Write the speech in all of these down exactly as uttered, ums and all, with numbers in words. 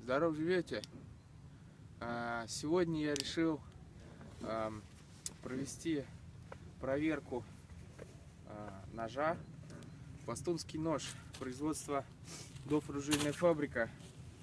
Здорово живете. Сегодня я решил провести проверку ножа. Пластунский нож, производство ДОФ оружейная фабрика.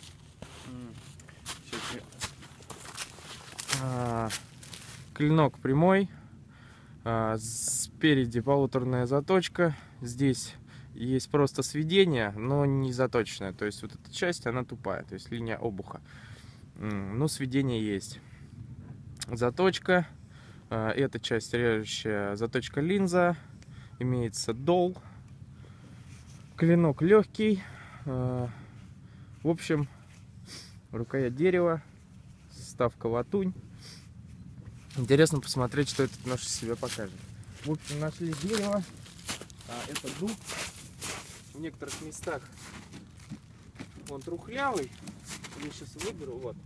Клинок прямой, спереди полуторная заточка, здесь есть просто сведение, но не заточенное, то есть вот эта часть, она тупая, то есть линия обуха, но сведение есть. Заточка, эта часть режущая заточка линза, имеется дол, клинок легкий, в общем, рукоять дерева, вставка латунь. Интересно посмотреть, что этот нож из себя покажет. В общем, нашли дерево, это дуб. В некоторых местах он трухлявый. Я сейчас выберу, вот.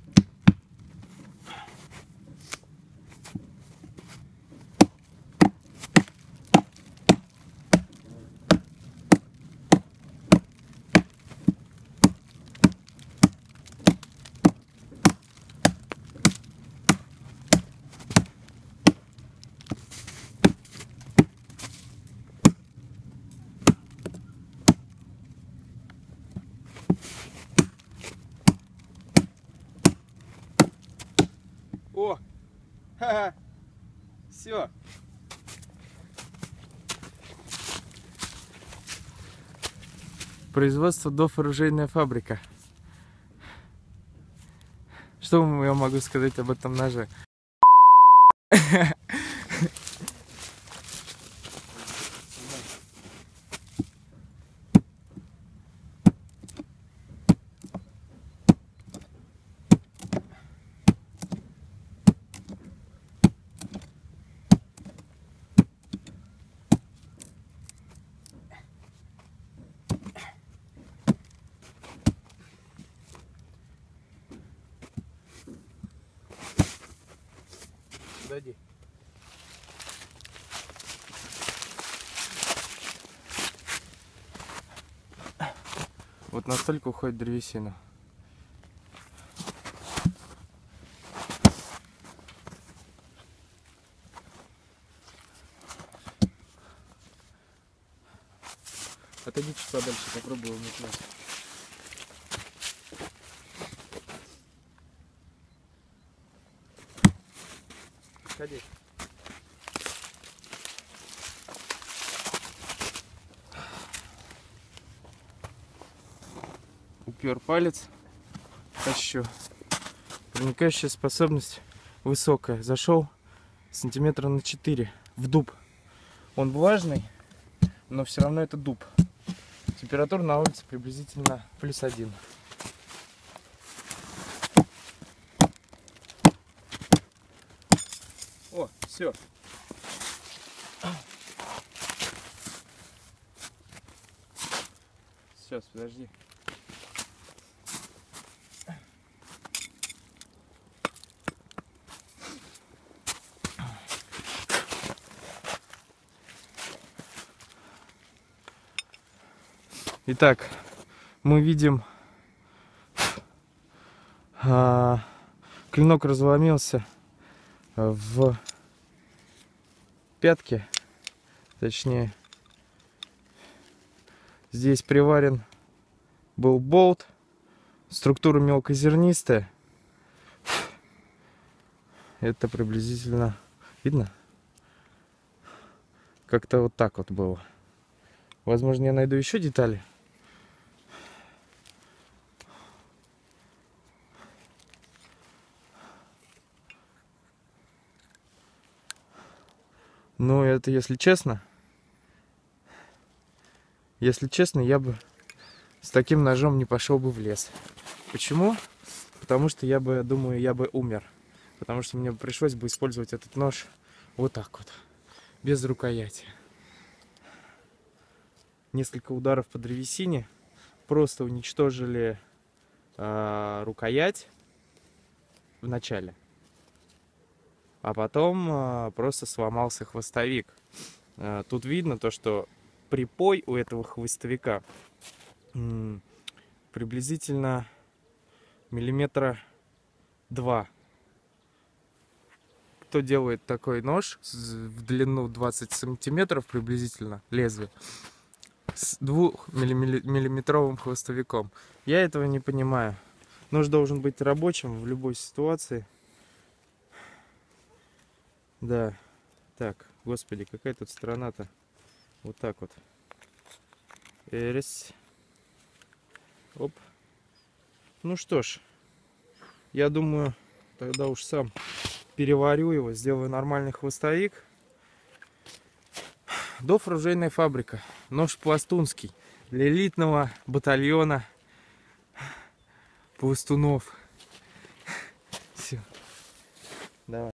О, ха-ха, все. Производство ДОФ оружейная фабрика. Что я могу сказать об этом ноже? Подойди. Вот настолько уходит древесина. Отойди чуть подальше, попробую уметнуть. Ходи. Упер палец, тащу. Проникающая способность высокая. Зашел сантиметра на четыре в дуб. Он влажный, но все равно это дуб. Температура на улице приблизительно плюс один. О, все. Сейчас, подожди. Итак, мы видим, а, клинок разломился в пятке, точнее, здесь приварен был болт, структура мелкозернистая, это приблизительно, видно? Как-то вот так вот было. Возможно, я найду еще детали. Но это, если честно, если честно, я бы с таким ножом не пошел бы в лес. Почему? Потому что я бы, думаю, я бы умер. Потому что мне пришлось бы использовать этот нож вот так вот, без рукояти. Несколько ударов по древесине просто уничтожили э, рукоять в начале. А потом э, просто сломался хвостовик. Э, тут видно то, что припой у этого хвостовика м, приблизительно миллиметра два. Кто делает такой нож в длину двадцать сантиметров приблизительно, лезвие, с двухмиллиметровым хвостовиком? Я этого не понимаю. Нож должен быть рабочим в любой ситуации. Да. Так, господи, какая тут страна-то? Вот так вот. Эрис. Оп. Ну что ж, я думаю, тогда уж сам переварю его, сделаю нормальный хвостовик. Дов оружейная фабрика. Нож пластунский для элитного батальона пластунов.